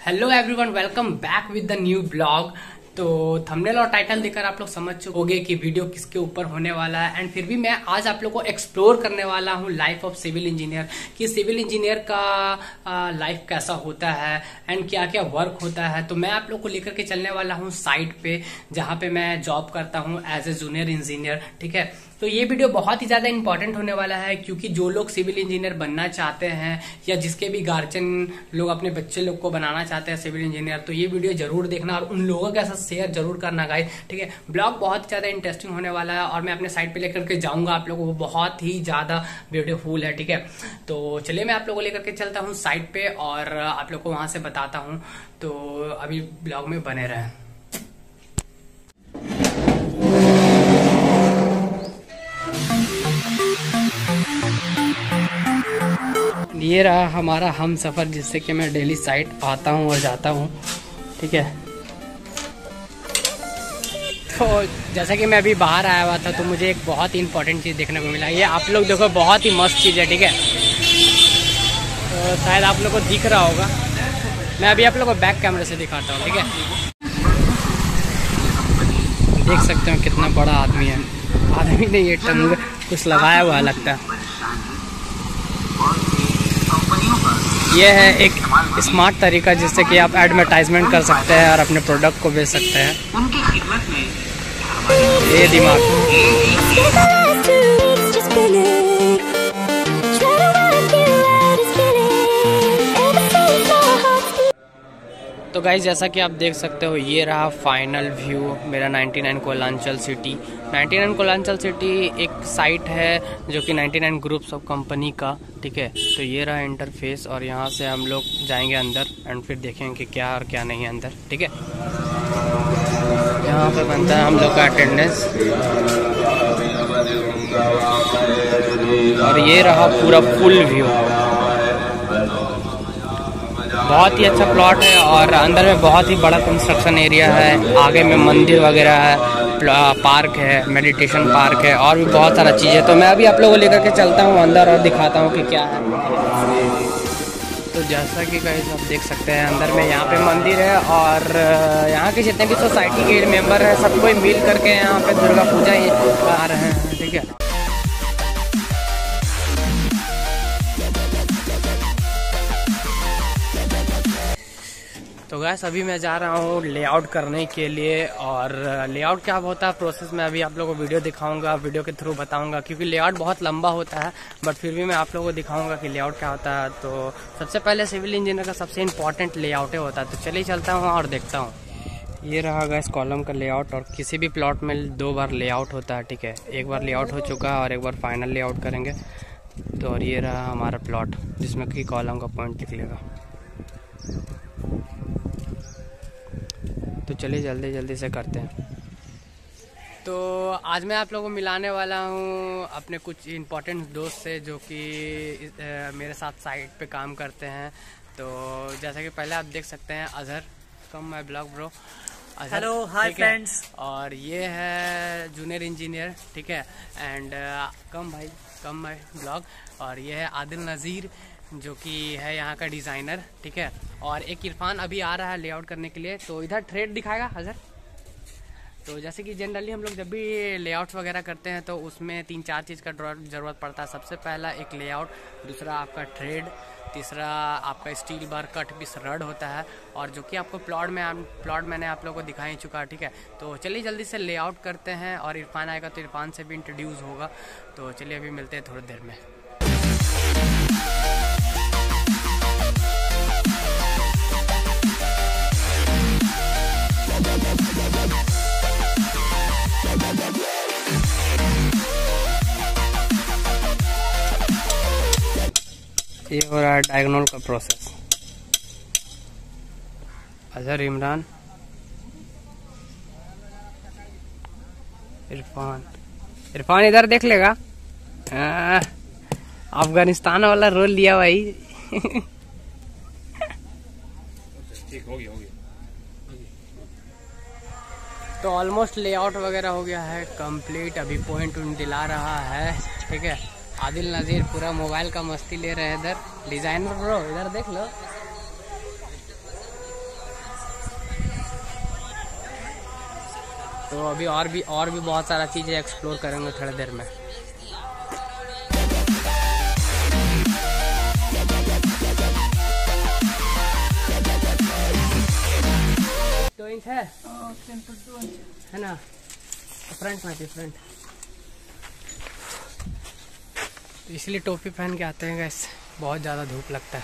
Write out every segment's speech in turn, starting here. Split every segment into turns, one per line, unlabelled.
Hello everyone, welcome back with the new blog. तो thumbnail और title देखकर आप लोग समझ चुके होंगे कि वीडियो किसके ऊपर होने वाला है। एंड फिर भी मैं आज आप लोग को एक्सप्लोर करने वाला हूँ लाइफ ऑफ सिविल इंजीनियर, कि सिविल इंजीनियर का लाइफ कैसा होता है एंड क्या क्या वर्क होता है। तो मैं आप लोग को लेकर के चलने वाला हूँ साइट पे, जहाँ पे मैं जॉब करता हूँ एज ए जूनियर इंजीनियर। ठीक है, तो ये वीडियो बहुत ही ज्यादा इंपॉर्टेंट होने वाला है, क्योंकि जो लोग सिविल इंजीनियर बनना चाहते हैं या जिसके भी गार्जियन लोग अपने बच्चे लोग को बनाना चाहते हैं सिविल इंजीनियर, तो ये वीडियो जरूर देखना और उन लोगों के साथ शेयर जरूर करना गाइस। ठीक है, ब्लॉग बहुत ही ज्यादा इंटरेस्टिंग होने वाला है और मैं अपने साइट पे लेकर के जाऊंगा आप लोगों को, बहुत ही ज्यादा ब्यूटीफुल है। ठीक है, तो चलिए मैं आप लोगों को लेकर के चलता हूँ साइट पे और आप लोग को वहां से बताता हूँ। तो अभी ब्लॉग में बने रहें। ये रहा हमारा हम सफ़र, जिससे कि मैं डेली साइट आता हूँ और जाता हूँ। ठीक है, तो जैसा कि मैं अभी बाहर आया हुआ था तो मुझे एक बहुत ही इंपॉर्टेंट चीज़ देखने को मिला। ये आप लोग देखो, बहुत ही मस्त चीज़ है। ठीक है, तो शायद आप लोग को दिख रहा होगा, मैं अभी आप लोग को बैक कैमरे से दिखाता हूँ। ठीक है, देख सकते हो कितना बड़ा आदमी है। आदमी ने ये टंग कुछ लगाया हुआ लगता है। ये है एक स्मार्ट तरीका जिससे कि आप एडवर्टाइजमेंट कर सकते हैं और अपने प्रोडक्ट को बेच सकते हैं। उनकी खिदमत में ये दिमाग। तो गाइस, जैसा कि आप देख सकते हो, ये रहा फाइनल व्यू मेरा 99 कोयलांचल सिटी। 99 कोयलांचल सिटी एक साइट है जो कि 99 ग्रुप्स ऑफ कंपनी का। ठीक है, तो ये रहा इंटरफेस और यहाँ से हम लोग जाएंगे अंदर एंड फिर देखेंगे कि क्या और क्या नहीं है अंदर। ठीक है, यहाँ पे बनता है हम लोग का अटेंडेंस और ये रहा पूरा फुल व्यू। बहुत ही अच्छा प्लॉट है और अंदर में बहुत ही बड़ा कंस्ट्रक्शन एरिया है। आगे में मंदिर वगैरह है, पार्क है, मेडिटेशन पार्क है और भी बहुत सारा चीज़ है। तो मैं अभी आप लोगों को लेकर के चलता हूँ अंदर और दिखाता हूँ कि क्या है। तो जैसा कि गाइस आप देख सकते हैं, अंदर में यहाँ पे मंदिर है और यहाँ के जितने भी सोसाइटी के मेंबर हैं सब कोई मिल करके यहाँ पे दुर्गा पूजा आ रहे हैं। ठीक है, तो गैस अभी मैं जा रहा हूँ लेआउट करने के लिए और लेआउट क्या होता है प्रोसेस में अभी आप लोगों को वीडियो दिखाऊंगा, वीडियो के थ्रू बताऊंगा, क्योंकि लेआउट बहुत लंबा होता है बट फिर भी मैं आप लोगों को दिखाऊंगा कि लेआउट क्या होता है। तो सबसे पहले सिविल इंजीनियर का सबसे इंपॉर्टेंट लेआउट होता है, तो चलिए चलता हूँ और देखता हूँ। ये रहा गैस कॉलम का लेआउट और किसी भी प्लॉट में 2 बार लेआउट होता है। ठीक है, एक बार लेआउट हो चुका है और एक बार फाइनल लेआउट करेंगे। तो और ये रहा हमारा प्लॉट जिसमें कि कॉलम का पॉइंट निकलेगा। तो चलिए जल्दी जल्दी से करते हैं। तो आज मैं आप लोगों को मिलाने वाला हूँ अपने कुछ इम्पोर्टेंट दोस्त से जो कि मेरे साथ साइट पे काम करते हैं। तो जैसा कि पहले आप देख सकते हैं, Azhar, come my blog bro.
Hello, hi friends.
और ये है जूनियर इंजीनियर। ठीक है, एंड कम भाई, कम माय ब्लॉग। और ये है आदिल नज़ीर जो कि है यहाँ का डिज़ाइनर। ठीक है, और एक इरफान अभी आ रहा है लेआउट करने के लिए। तो इधर ट्रेड दिखाएगा हज़र। तो जैसे कि जनरली हम लोग जब भी लेआउट वगैरह करते हैं तो उसमें 3-4 चीज़ का ज़रूरत पड़ता है। सबसे पहला एक लेआउट, दूसरा आपका ट्रेड, तीसरा आपका steel bar cut piece rod होता है, और जो कि आपको प्लॉट मैंने आप लोगों को दिखा ही चुका है। ठीक है, तो चलिए जल्दी से लेआउट करते हैं और इरफान आएगा तो इरफान से भी इंट्रोड्यूस होगा। तो चलिए अभी मिलते हैं थोड़ी देर में। ये हो रहा है डायगोनल का प्रोसेस। अजहर, इमरान, इरफान इधर देख लेगा। अफगानिस्तान वाला रोल लिया भाई। ठीक हो गया। तो ऑलमोस्ट लेआउट वगैरह हो गया है कंप्लीट। अभी पॉइंट दिला रहा है। ठीक है, आदिल नज़ीर पूरा मोबाइल का मस्ती ले रहे हैं। इधर डिजाइनर ब्रो, इधर देख लो। तो अभी और भी बहुत सारा चीज़ें एक्सप्लोर करेंगे थोड़ी देर में। 2 इंच है है ना, फ्रंट में भी फ्रंट, तो इसलिए टोपी पहन के आते हैं गैस, बहुत ज़्यादा धूप लगता है।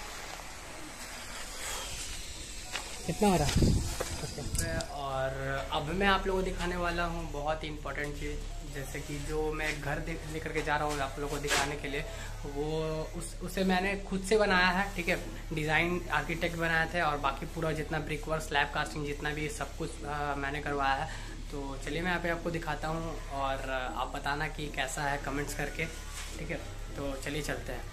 कितना हो रहा है। और अब मैं आप लोगों को दिखाने वाला हूँ बहुत ही इम्पोर्टेंट चीज़, जैसे कि जो मैं घर लेकर के जा रहा हूँ आप लोगों को दिखाने के लिए, वो उसे मैंने खुद से बनाया है, ठीक है। डिज़ाइन आर्किटेक्ट बनाए थे और बाकी पूरा जितना ब्रिक वर्क, स्लैब कास्टिंग, जितना भी सब कुछ मैंने करवाया है। तो चलिए मैं यहाँ पे आपको दिखाता हूँ और आप बताना कि कैसा है कमेंट्स करके, ठीक है। तो चलिए चलते हैं।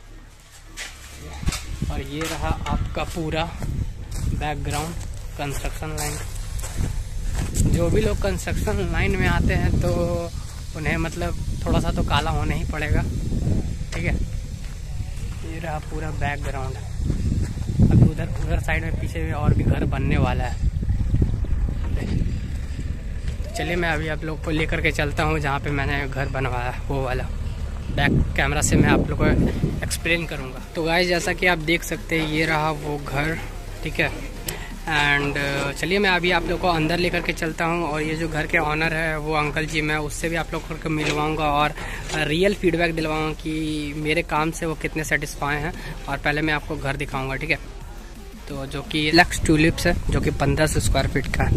और ये रहा आपका पूरा बैकग्राउंड, कंस्ट्रक्शन लाइन। जो भी लोग कंस्ट्रक्शन लाइन में आते हैं तो उन्हें मतलब थोड़ा सा तो काला होना ही पड़ेगा, ठीक है। ये रहा पूरा बैकग्राउंड। अभी उधर साइड में पीछे में और भी घर बनने वाला है। चलिए मैं अभी आप लोग को लेकर के चलता हूँ जहाँ पे मैंने घर बनवाया, वो वाला। बैक कैमरा से मैं आप लोग को एक्सप्लेन करूँगा। तो गाइस जैसा कि आप देख सकते हैं ये रहा वो घर, ठीक है। एंड चलिए मैं अभी आप लोग को अंदर लेकर के चलता हूँ और ये जो घर के ऑनर है वो अंकल जी, मैं उससे भी आप लोग को मिलवाऊँगा और रियल फीडबैक दिलवाऊँगा कि मेरे काम से वो कितने सेटिस्फाई हैं। और पहले मैं आपको घर दिखाऊँगा, ठीक है। तो जो कि लक्स ट्यूलिप्स है, जो कि 1500 स्क्वायर फीट का है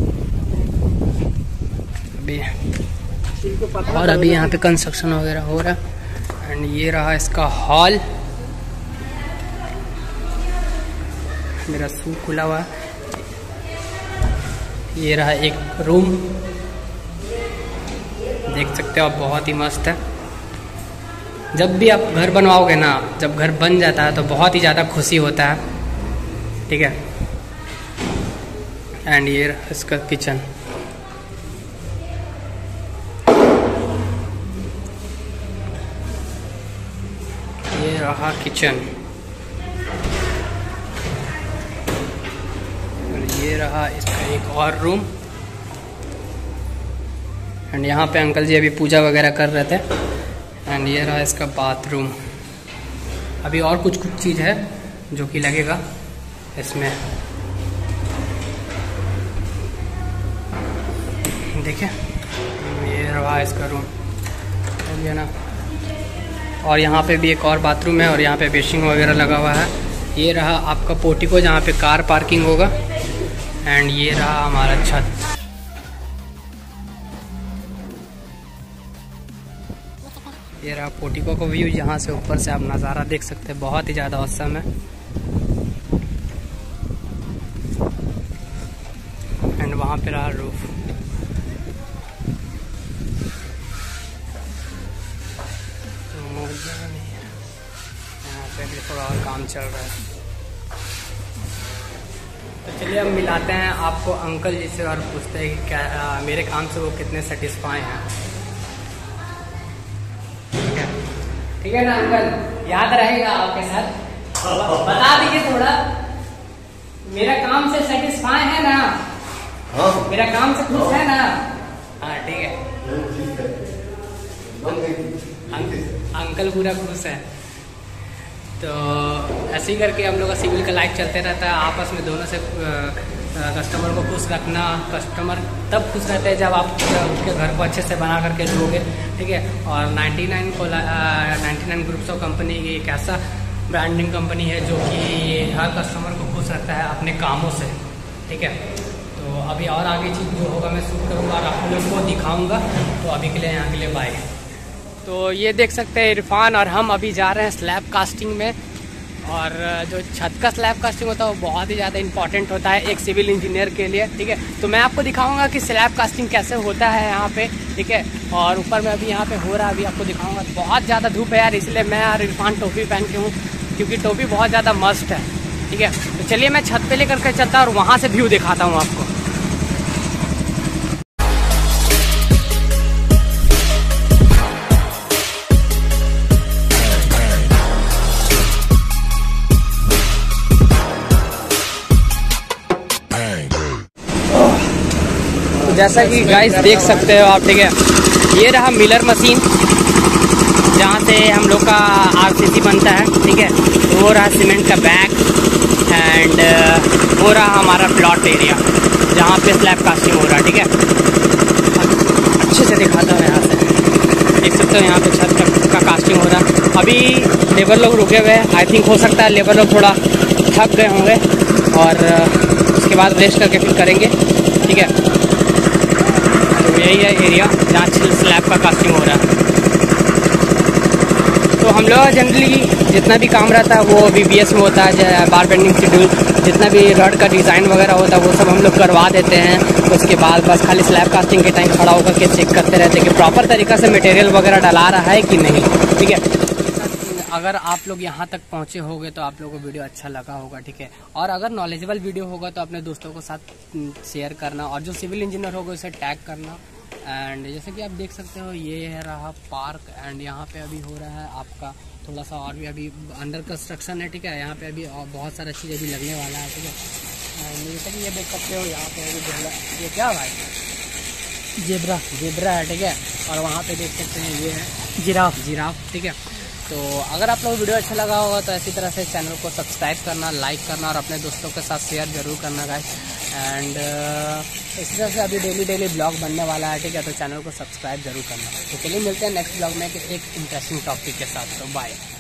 अभी। और अभी यहाँ पे कंस्ट्रक्शन वगैरह हो रहा है। एंड ये रहा इसका हॉल, मेरा शू खुला हुआ है। ये रहा एक रूम, देख सकते हो आप, बहुत ही मस्त है। जब भी आप घर बनवाओगे ना, जब घर बन जाता है तो बहुत ही ज़्यादा खुशी होता है, ठीक है। एंड ये रहा इसका किचन। ये रहा किचन। ये रहा इसका एक और रूम। एंड यहाँ पे अंकल जी अभी पूजा वगैरह कर रहे थे। एंड ये रहा इसका बाथरूम। अभी और कुछ चीज़ है जो कि लगेगा इसमें, देखिए। ये रहा इसका रूम, ये ना। और यहाँ पे भी एक और बाथरूम है और यहाँ पे बेसिंग वगैरह लगा हुआ है। ये रहा आपका पोर्टिको जहाँ पे कार पार्किंग होगा। एंड ये रहा हमारा छत। ये रहा पोर्टिको का व्यू, यहाँ से ऊपर से आप नज़ारा देख सकते हैं, बहुत ही ज़्यादा औसम है। एंड वहाँ पे रहा रूफ। यहाँ पे भी थोड़ा और काम चल रहा है। तो चलिए अब मिलाते हैं आपको अंकल जी से और पूछते हैं कि क्या मेरे काम से वो कितने सेटिस्फाई हैं, ठीक है ना अंकल? याद रहेगा आपके साथ, बता दीजिए थोड़ा, मेरा काम से सेटिस्फाई है ना? हाँ। मेरा काम से खुश है ना? हाँ ठीक है। अंकल पूरा खुश है। तो ऐसे ही करके हम लोग का सिविल का लाइफ चलते रहता है आपस में, दोनों से कस्टमर को खुश रखना। कस्टमर तब खुश रहते हैं जब आप उसके घर को अच्छे से बना करके दोगे, ठीक है। और 99 ग्रुप्स ऑफ कंपनी एक ऐसा ब्रांडिंग कंपनी है जो कि हर कस्टमर को खुश रखता है अपने कामों से, ठीक है। तो अभी और आगे चीज़ जो होगा मैं शूट करूँगा और आप लोग को दिखाऊँगा। तो अभी के लिए यहाँ के लिए बाय। तो ये देख सकते हैं इरफान और हम अभी जा रहे हैं स्लैब कास्टिंग में। और जो छत का स्लैब कास्टिंग होता है वो बहुत ही ज़्यादा इंपॉर्टेंट होता है एक सिविल इंजीनियर के लिए, ठीक है। तो मैं आपको दिखाऊंगा कि स्लैब कास्टिंग कैसे होता है यहाँ पे, ठीक है। और ऊपर में अभी यहाँ पे हो रहा है, अभी आपको दिखाऊंगा। बहुत ज़्यादा धूप है यार, इसलिए मैं और इरफान टोपी पहन के हूँ, क्योंकि टोपी बहुत ज़्यादा मस्त है, ठीक है। तो चलिए मैं छत पे लेकर के चलता और वहाँ से व्यू दिखाता हूँ आपको। जैसा कि गाइस देख सकते हो आप, ठीक है, ये रहा मिलर मशीन जहाँ से हम लोग का आरसीसी बनता है, ठीक है। वो रहा सीमेंट का बैग एंड वो रहा हमारा प्लॉट एरिया जहाँ पे स्लैब कास्टिंग हो रहा है, ठीक है। अच्छे से दिखाता हूँ यहाँ से, देख सकते हो यहाँ पे छत का कास्टिंग हो रहा है। अभी लेबर लोग रुके हुए हैं, आई थिंक हो सकता है लेबर लोग थोड़ा थक गए होंगे और उसके बाद रेस्ट करके फिर करेंगे, ठीक है। तो यही है एरिया जहाँ स्लैब का कास्टिंग हो रहा है। तो हम लोग जनरली जितना भी काम रहता है वो VBS में होता है, बार बेंडिंग शेड्यूल, जितना भी रड का डिज़ाइन वगैरह होता है वो सब हम लोग करवा देते हैं। उसके बाद बस खाली स्लैब कास्टिंग के टाइम खड़ा होकर के चेक करते रहते हैं कि प्रॉपर तरीक़ा से मटेरियल वगैरह डला रहा है कि नहीं, ठीक है। अगर आप लोग यहाँ तक पहुँचे होंगे तो आप लोगों को वीडियो अच्छा लगा होगा, ठीक है। और अगर नॉलेजेबल वीडियो होगा तो अपने दोस्तों के साथ शेयर करना और जो सिविल इंजीनियर होगा उसे टैग करना। एंड जैसे कि आप देख सकते हो ये है रहा पार्क एंड यहाँ पे अभी हो रहा है आपका थोड़ा सा और भी अभी अंडर कंस्ट्रक्शन है, ठीक है। यहाँ पे अभी बहुत सारा चीज़ अभी लगने वाला है, ठीक है। एंड जैसे कि ये देख सकते हो यहाँ पे अभी ये क्या भाई जेब्रा है, ठीक है। और वहाँ पे देख सकते हैं ये है जिराफ, ठीक है। तो अगर आप लोग वीडियो अच्छा लगा होगा तो ऐसी तरह से चैनल को सब्सक्राइब करना, लाइक करना और अपने दोस्तों के साथ शेयर जरूर करना गाइस। एंड इसी तरह से अभी डेली ब्लॉग बनने वाला है, ठीक है। तो चैनल को सब्सक्राइब जरूर करना। तो चलिए मिलते हैं नेक्स्ट ब्लॉग में एक इंटरेस्टिंग टॉपिक के साथ। तो बाय।